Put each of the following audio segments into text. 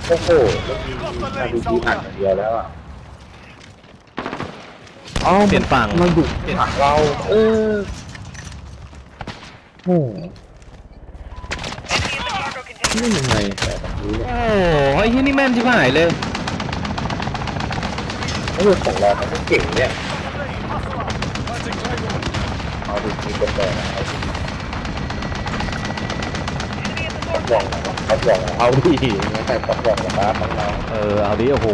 โอ้โหไม่มีที่อัดอย่างเดียวแล้วอ่ะอ๋อเปลี่ยนฝั่งมันดุหลังเราโอ้นี่ยังไงแต่แบบนี้เนี่ยโอ้ยที่นี่แม่นชิบหายเลยไม่ใช่ของเรามันเก่งเนี่ยเอาดูทีเป็นแบบเขาบอกเอาดิงั้นแต่เขาบอกกับบ้านของเราเอาดิโอ้โห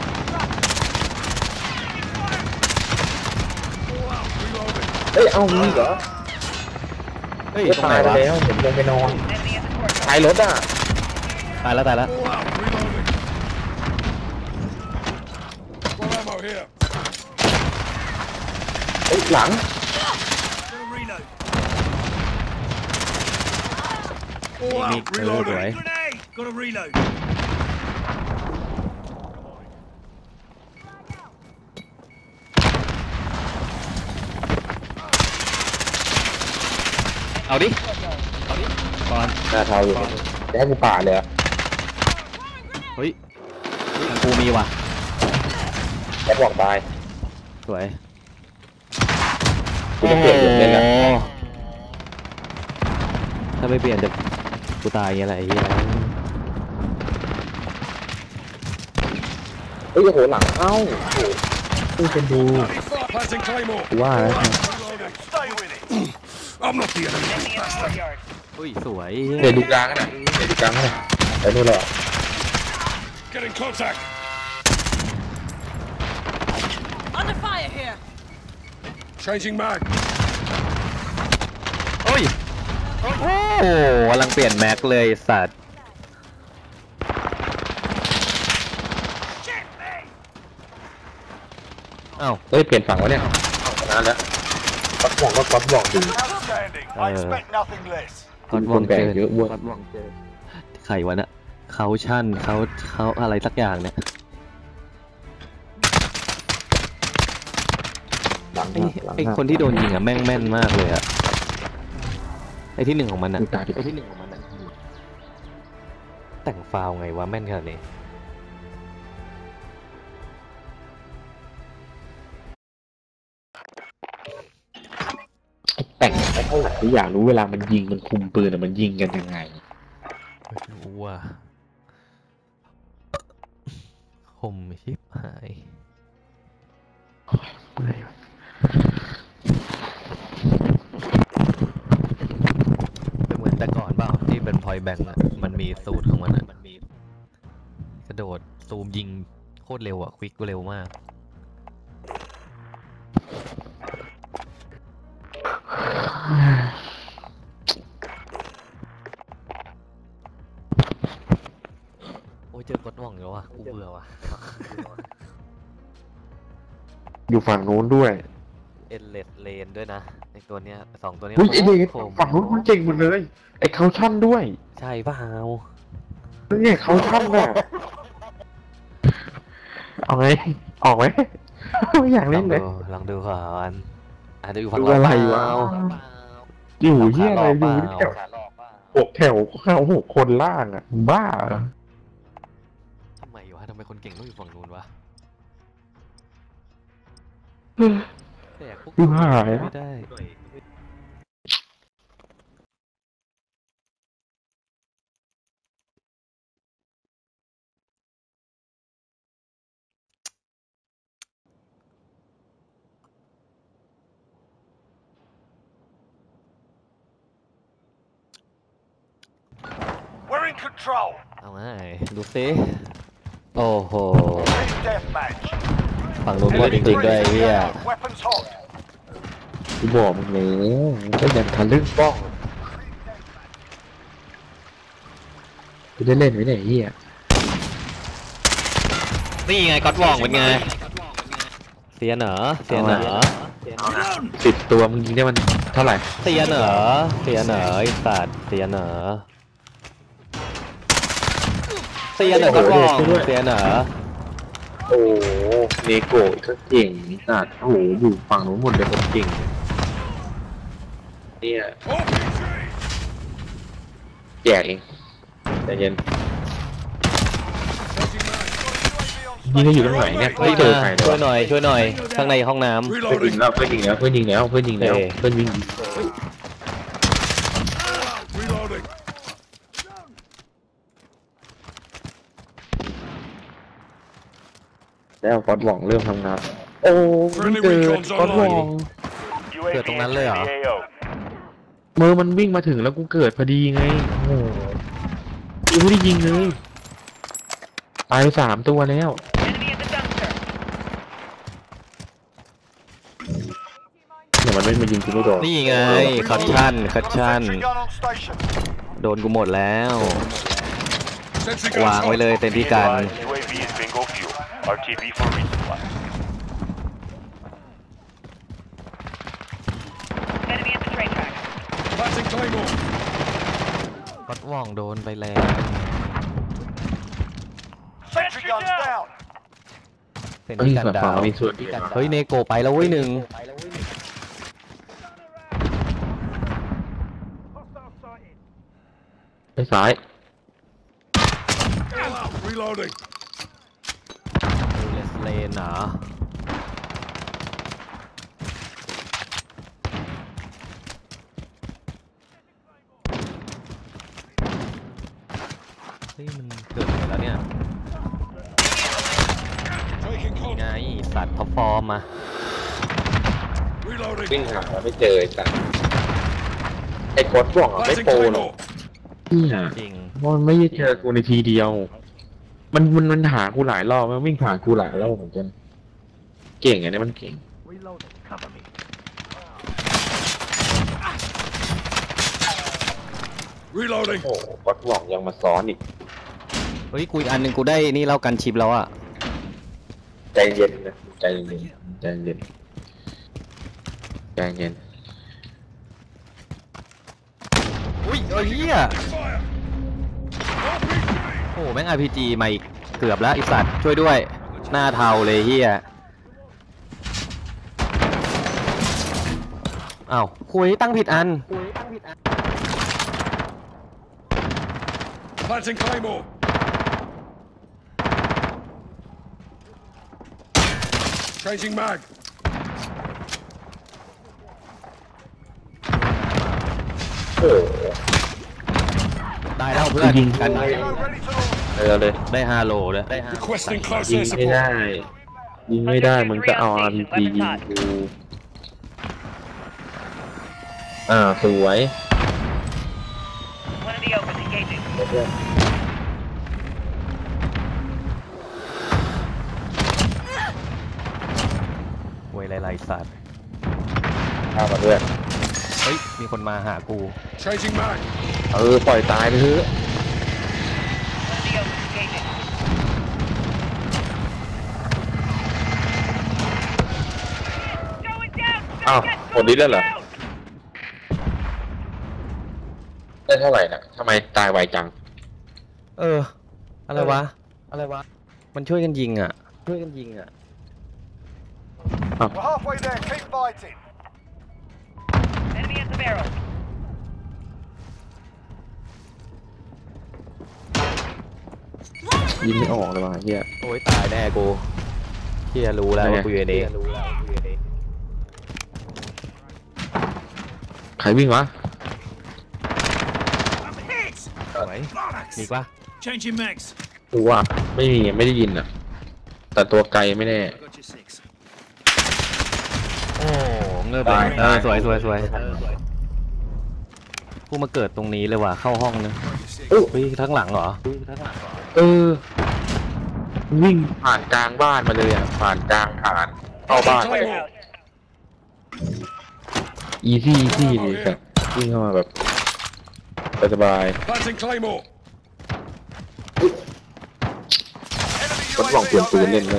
เฮ้ยเอามีเหรอเฮ้ยตรงไหนตายวะแล้วผมลงไปนอนท้ายรถอ่ะตายแล้วเฮ้ยหลังมีสวยเอาดิก่อนหน้าเทาอยู่จะให้กูป่าเลยอ่ะเฮ้ยกูมีว่ะแล้วบอกตายสวยกูจะเปลี่ยนเลยนะถ้าไม่เปลี่ยนจะกูตายยังไงเฮียเฮ้ยโอ้โหหลังเอ้ากูจะดูว่าอุ้ยสวยเดี๋ยวดูกลางนะเดี๋ยวดูกลางนะไปนู่นเลยโอ้ยโอ้กำลังเปลี่ยนแม็กเลยสัตว์เอ้าเฮ้ยเปลี่ยนฝั่งวะเนี่ยชนะแล้วก๊อตบอกว่าก๊อตบอกดีคนแบ่งเยอะบ้วนไขวะน่ะเขาชั่นเขาอะไรสักอย่างเนี่ยไอคนที่โดนยิงอ่ะแม่งแม่นมากเลยอ่ะไอที่หนึ่งของมันอ่ะแต่งฟาวไงวะแม่นขนาดนี้แต่งไม่เท่าไหร่อยากรู้เวลามันยิงมันคุมปืนมันยิงกันยังไงรู้ว่าคมชิบหายเหมือนแต่ก่อนเปล่าที่เป็นพอยแบงค์มันมีสูตรของมันมันมีกระโดดซูมยิงโคตรเร็วอ่ะควิกเร็วมากโอ้ยเจอกดหว่องแล้วอ่ะกูเบื่อว่ะอยู่ฝั่งโน้นด้วยเอเลสเลนด้วยนะไอตัวเนี้ย2ตัวนี้ไอเด็กฝั่งโน้นมันเก่งหมดเลยไอเขาชั่นด้วยใช่เปล่านี่เขาชั่นน่ะเอาไงออกไหมไม่อยากเล่นเลยลองดูก่อนอาจจะอยู่ฝั่งอะไรวะอยู่เฮียอะไรอยู่แถวแถวเข้า6 คนล่างอ่ะบ้าทำไมวะทำไมคนเก่งต้องอยู่ฝั่งนู้นวะแต่พวกกูหายไม่ได้เอาไงดูซิโอ้โหฝั่งนู้นก็จริงๆด้วยไอ้เหี้ยกูบอกมึงแล้วก็ยังทะลึ่งบ้องกูได้เล่นไว้ไหนเฮียนี่ไงก๊อตว่องเป็นไงเสียเหรอ 10 ตัวมึงยิงได้มันเท่าไหร่เสียเหรอไอ้สัตว์เสียเหรอก๊อตว่องเสียเหรอโอ้เนโกะก็เก่งนี่สัตว์โอ้โหอยู่ฝั่งนู้นหมดเลยคนเก่งเนี่ยแจกเองใจเย็นยิงกันอยู่ตรงไหนเนี่ยเฮ้ยไม่เจอใครเลช่วยยหน่อยช่วยหน่อยข้างในห้องน้ำเพื่อนยิงแล้วเพื่อนยิงแล้วเพื่อนยิงแล้วเพื่อนยิงแล้วเพื่อนวิ่ง Reloading. แล้วฟอสหว่องเริ่มทำงานโอ้ไม่เจอฟอสหว่องเกิดตรงนั้นเลยเหรอมือมันวิ่งมาถึงแล้วกูเกิดพอดีไงโอ้โหยังไม่ได้ยิงเลยตายไป3 ตัวแล้ว เดี๋ยวมันไม่มายิงกูไม่โดนนี่ไงคัดชั่น Sentry gun on station. โดนกูหมดแล้ว Sentry gun วางไว้เลยเต็มที่กัน UAV is bingo fuel. RTB for resupply. Enemy at the train track. Planting Claymore. คัดว่องโดนไปแล้ว Sentry guns down. เป็นเอ้ยที่กันแบบดาฟ้าว มีส่วนเฮ้ยเนโกไปแล้วเว้ยหนึ่งไปซ้าย Reloading. เลสเลนเหรอเฮ้ยมันเกิดอะไรแล้วเนี่ย Taking นี่ไง contact. สัตว์ท็อปฟอร์มมา Reloading. วิ่งหาไม่เจอแต่ไอ้ฟอสหว่องอะไม่ Planting โปรหรอก Claymore. เนี่ยจริงมันไม่ได้เจอกูในทีเดียว มันหากูหลายรอบมันวิ่งผ่านกูหลายรอบเหมือนกันเก่งอันนี้มันเก่ง Reloading. โอ้โหฟอสหว่องยังมาซ้อนอีกเฮ้ยกูอีกอันหนึ่งกูได้นี่เล่ากันชิปแล้วอะใจเย็นนะใจเย็นใจเย็นใจเย็นอุ้ยเอ้ยเหี้ย Fire. โอ้แม่ง RPG มาอีกเกือบแล้วไอสัตว์ช่วยด้วย หน้าเทาเลยเฮียอ้าวคุยตั้งผิดอัน Planting Claymore. Changing mag. โอ้โหได้แล้วเพื่อนยิงกัน Ammo ready to launch. เลยได้ฮาโลเลยได้ฮา Requesting close ยิง air ไม่ได้ support. ยิงไม่ได้มึงก็เอา RPG ยิงกูสวย One of the open engaging. เวยไรๆสัตว์ข้ามาด้วยเฮ้ยมีคนมาหากู Changing mag. ปล่อยตายไปเถอะ One of the open engaging. Going down. อ้าวหมดนี้แล้วเหรอ ได้เท่าไหร่น่ะทำไมตายไวจังเอออะไรวะมันช่วยกันยิงอ่ะ We're halfway there. Keep fighting. Enemy at the barrel. ยิงไม่ออกเลยว่ะเฮียโอ้ยตายแน่กูเฮียรู้แล้วว่ากูอยู่ในนี้ใครวิ่งวะสวยมีปะ Changing mags. กูว่าไม่มีไม่ได้ยินอ่ะ แต่ตัวไกลไม่แน่ Got your six. โอ้เงือบเลยสวยกูมาเกิดตรงนี้เลยว่ะเข้าห้องนึงโอ้เฮ้ยทั้งหลังเหรอวิ่งผ่านกลางบ้านมาเลยอ่ะ ผ่านกลางผ่านเข้าบ้าน Claymore. อีซี่ดีแบบวิ่งเข้ามาแบบสบาย Planting Claymore. ๆคนหว่องเปลี่ยนปืนเล่นเลย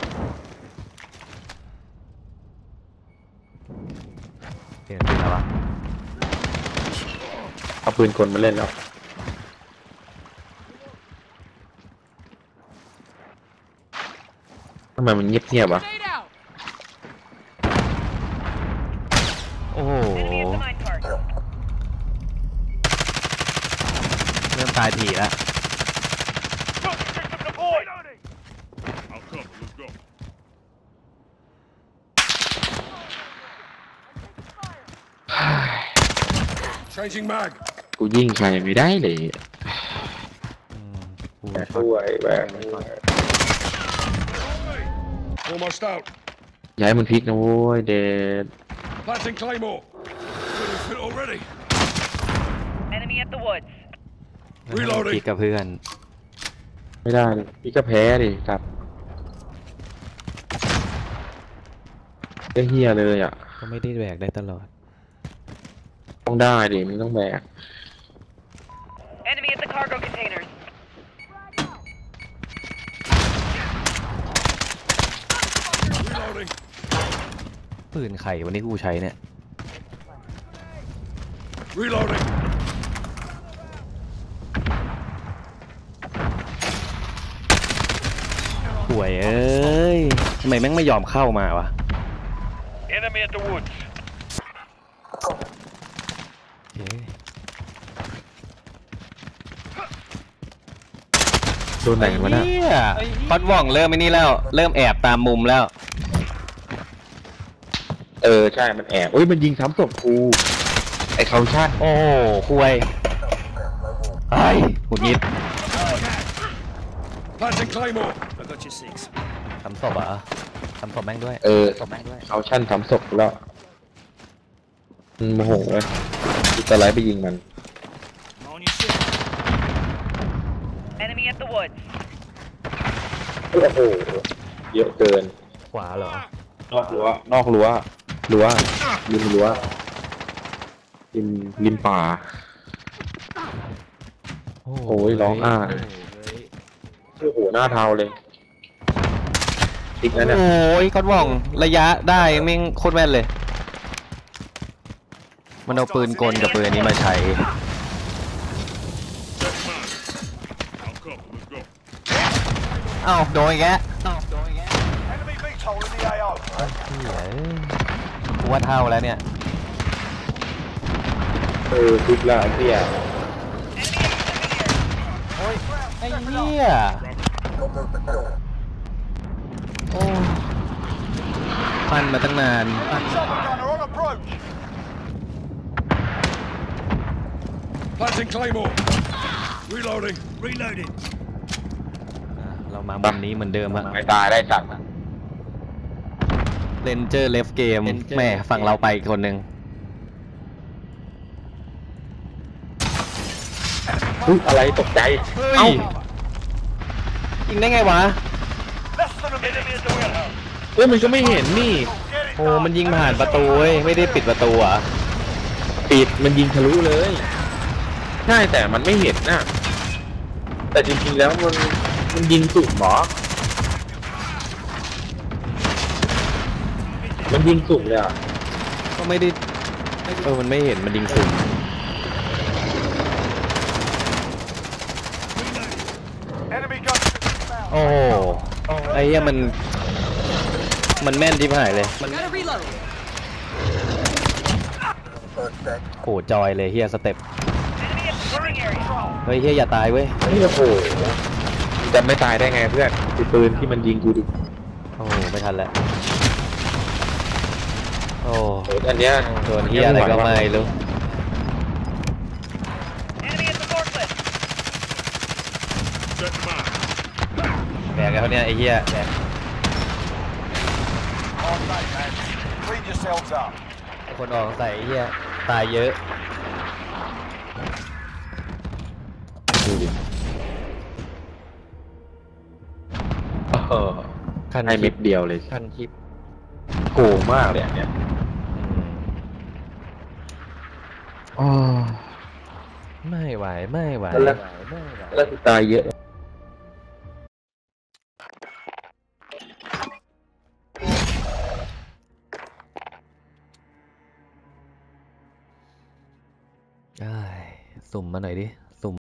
เปลี่ยนเป็นอะไรวะเอาปืนกลมาเล่นแล้วทำไมมันเงียบๆวะโอ้โห Enemy at the mine park. เริ่มตายถี่แล้ว System deployed. Changing mag. กูยิงใครไม่ได้เลยกูแบกช็อตด้วยแบก Almost out. ย้ายมันพลิกนะโว้ยเดด Planting Claymore. Feeling fit already. Enemy at the woods. Reloading คิดกับเพื่อนไม่ได้เลยพี่ก็แพ้ดิครับได้เฮียเลยอ่ะก็ไม่ได้แบกได้ตลอดต้องได้ดิมันต้องแบก Enemy at the cargo containers. Reloading. ปืนไข่วันนี้กูใช้เนี่ย Reloading. ป่วยเอ้ยทำไมแม่งไม่ยอมเข้ามาวะ Enemy at the woods. เอ๊ะโดนไหนกันวะน่ะเหี้ยพัดว่องเริ่มไอ้นี่แล้ว เริ่มแอบตามมุมแล้วใช่มันแอบมันยิงซ้ำศพกูไอ้เขาชั่นโอ้โหคุยไอ้หงุดหงิด Planting Claymore. ทำศพเหรอทำศพแม่งด้วยศพเขาชั่นซ้ำศพกูแล้วมันโมโหเลยกูจะไล่ไปยิงมัน Enemy at the woods. โอ้โหเยอะเกินขวาเหรอนอกรั้วนอกรั้วริมรั้วริมป่า โอ้ยร้องอ้า โอ้โหหน้าเทาเลยติ๊กนั่นน่ะโอ้ยก้อนว่องระยะได้แม่งโคตรแม่นเลย มันเอาปืนกลกับปืนอันนี้มาใช้ เอ้าโดนอีกแล้ว Enemy VTOL in the AO. เหี้ยกูว่าเท่าแล้วเนี่ยติ๊กละเพี่ยไอ้เหี้ยโอ้ปั้นมาตั้งนาน Gunner on approach. Planting Claymore. Reloading. Reloading. เรามามุมนี้เหมือนเดิมอะไม่ตายได้จัดเลนเจอร์เลฟเกมแม่ฝั่งเราไปอีกคนนึงอะไรตกใจเอ้ายิงได้ไงวะ Less than a minute. Enemy at the warehouse. มันก็ไม่เห็นนี่ Get it โอ้มันยิงผ่านประตูเว้ยไม่ได้ปิดประตูอ่ะปิดมันยิงทะลุเลย ใช่แต่มันไม่เห็นน่ะ แต่จริงๆแล้วมันยิงสุ่มหรอ มันยิงสุ่มเลยอ่ะก็ไม่ได้มันไม่เห็นมันยิงสุ่ม Enemy gunship inbound. โอ้โหไอ้เหี้ยมันแม่นที่หายเลยมัน Gotta reload. โอ้จอยเลยเฮียสเต็ป Enemy at the working area. เฮ้ยเฮียอย่าตายเว้ยนี่โอ้โหจะไม่ตายได้ไงเพื่อนไอ้ปืนที่มันยิงกูดิโอ้โหไม่ทันแล้วโอ้อันเนี้ยโดนเฮียอะไรก็ไม่รู้ Enemy at the forklift. แบกแล้วเนี่ยไอ้เฮียแบก On mate, man. Clean yourselves up. ไอ้คนออกใส่ไอ้เฮียตายเยอะดูดิคันให้คลิเม็ปดเดียวเลยคันคลิปโกงมากเลยอันเนี้ยอืมไม่ไหวไม่ไหวแล้วตายเยอะได้สุ่มมาหน่อยดิ